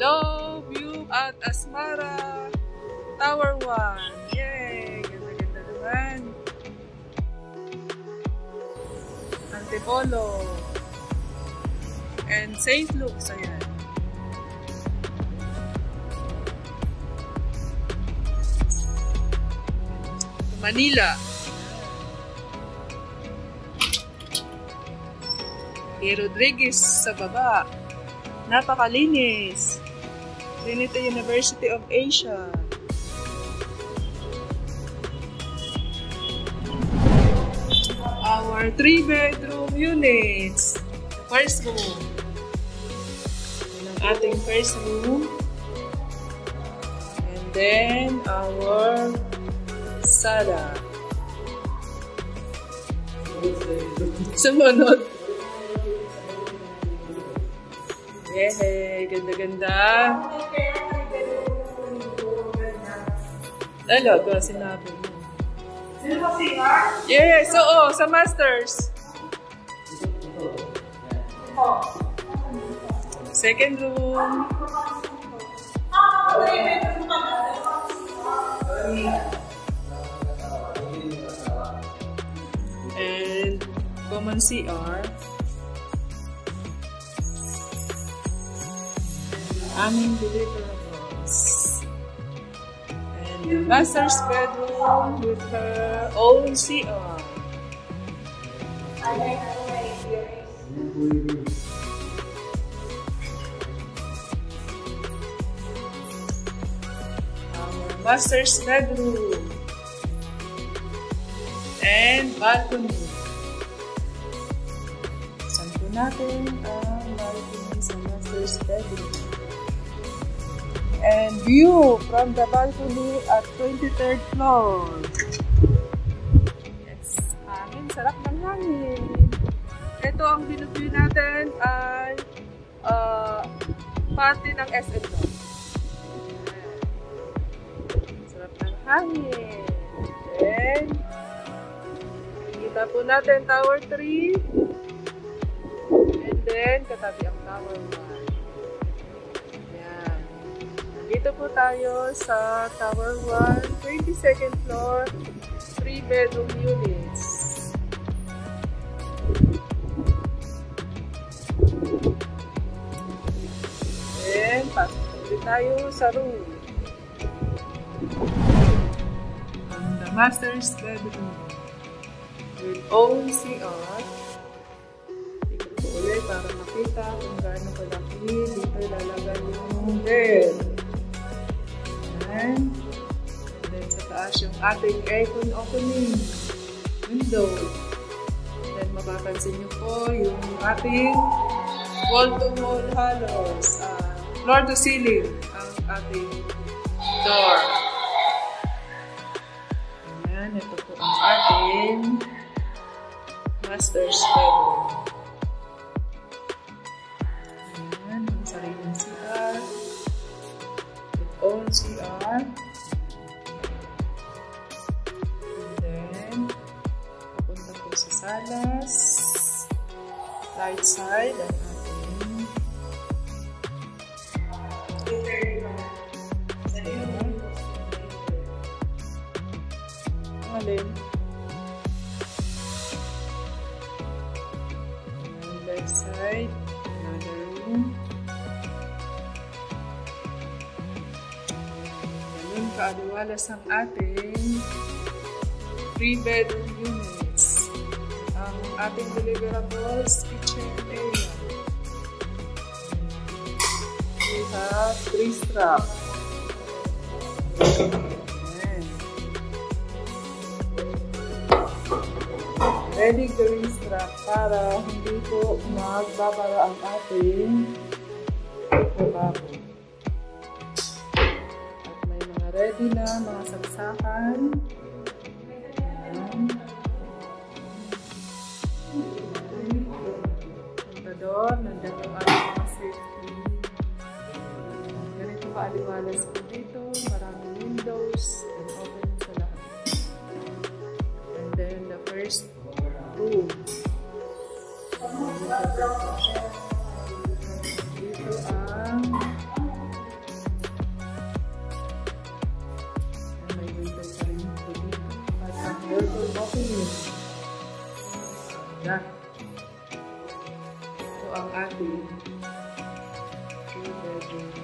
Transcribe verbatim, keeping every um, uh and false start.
Hello, view at Asmara Tower one. Yay! Ganda-ganda naman. Antipolo. And Saint Luke's. Ayan. Manila. Kay Rodriguez sa baba. Napakalinis. Trinity University of Asia. Our three bedroom units. The first room. Yan ang ating first room. And then our sala. Sumunod. Yehey, ganda-ganda. Talaga, sinabi mo. Yes, oo, sa masters. Second room. And common C R. Aming deliverables. And the master's bedroom with her own C R. Our master's bedroom. And balcony. Saan po natin ang balcony sa master's bedroom? And view from the balcony at twenty-third floor. Yes, hangin. Sarap ng hangin. Ito ang view natin ay uh, party ng S M. Sarap ng hangin. Then, kita po natin Tower three. And then, katabi ang Tower one. Dito po tayo sa Tower one, twenty-second floor, three bedroom units. Then, pasok ulit tayo sa room. And the master's bedroom with own C R. Dito po ulit para makita kung gaano kalaki. Dito ilalagay yung bed. And then sa taas yung ating aircon opening window. Then mapapansin nyo po yung ating wall-to-wall halos, uh, floor to ceiling ang ating door. Ayan, ito po ang ating master's bedroom. Ayan, ang sariling C R. Own C R. And then, papunta po sa salas. Right side ang ating alin. And left side, another room. Kaaliwalas ang ating three bedroom units. Ang ating deliverables, kitchen area. We have three strap. Ayan. Ready green strap para hindi po magbabara ang ating lababo. Ready na mga saksakan. Contador, nandiyan yung ating mga safety. Ganito kaaliwalas po dito. Maraming windows and open sa lahat. And then the first room. Dito ang opening. Yan. Ito ang ating two bedroom